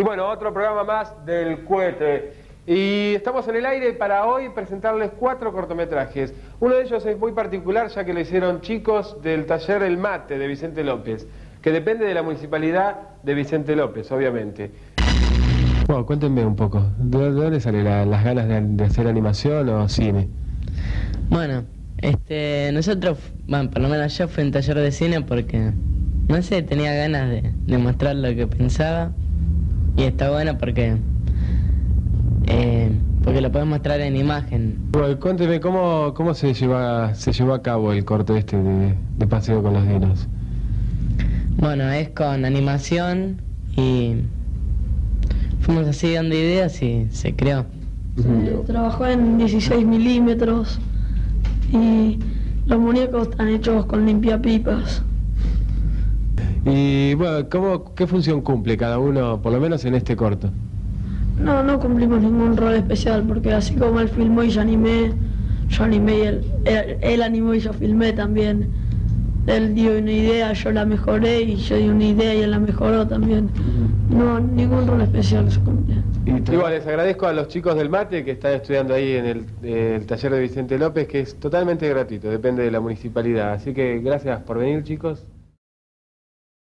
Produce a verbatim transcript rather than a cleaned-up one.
bueno, otro programa más del Cohete. Y estamos en el aire para hoy presentarles cuatro cortometrajes. Uno de ellos es muy particular, ya que lo hicieron chicos del taller El Mate de Vicente López, que depende de la municipalidad de Vicente López, obviamente. Bueno, cuéntenme un poco, ¿de dónde salen la, las ganas de, de hacer animación o cine? Bueno, este, nosotros, bueno, por lo menos yo fui en taller de cine porque, no sé, tenía ganas de, de mostrar lo que pensaba. Y está bueno porque, eh, porque lo puedes mostrar en imagen. Bueno, cuénteme, ¿cómo, cómo se, lleva, se llevó a cabo el corto este de, de Paseo con los Dinos? Bueno, es con animación y fuimos así dando ideas y se creó. Se trabajó en dieciséis milímetros y los muñecos están hechos con limpiapipas. Y bueno, ¿cómo, ¿qué función cumple cada uno, por lo menos en este corto? No, no cumplimos ningún rol especial, porque así como él filmó y yo animé, yo animé y él, él, él animó y yo filmé también. Él dio una idea, yo la mejoré, y yo di una idea y él la mejoró también. No, ningún rol especial se cumple. Y igual les agradezco a los chicos del Mate que están estudiando ahí en el, el taller de Vicente López, que es totalmente gratuito, depende de la municipalidad. Así que gracias por venir, chicos.